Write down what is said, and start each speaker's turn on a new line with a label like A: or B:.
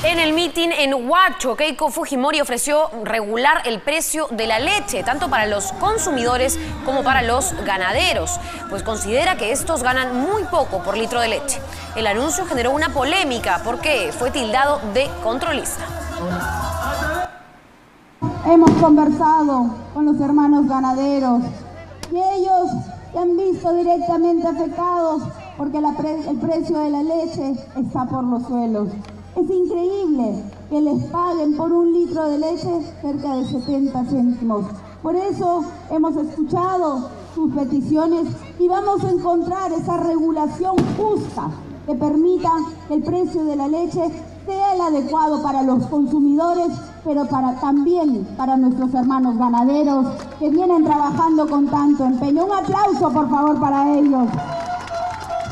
A: En el mitin en Huacho, Keiko Fujimori ofreció regular el precio de la leche, tanto para los consumidores como para los ganaderos, pues considera que estos ganan muy poco por litro de leche. El anuncio generó una polémica porque fue tildado de controlista.
B: Hemos conversado con los hermanos ganaderos y ellos se han visto directamente afectados porque el precio de la leche está por los suelos. Es increíble que les paguen por un litro de leche cerca de 70 céntimos. Por eso hemos escuchado sus peticiones y vamos a encontrar esa regulación justa que permita que el precio de la leche sea el adecuado para los consumidores, pero también para nuestros hermanos ganaderos que vienen trabajando con tanto empeño. Un aplauso, por favor, para ellos.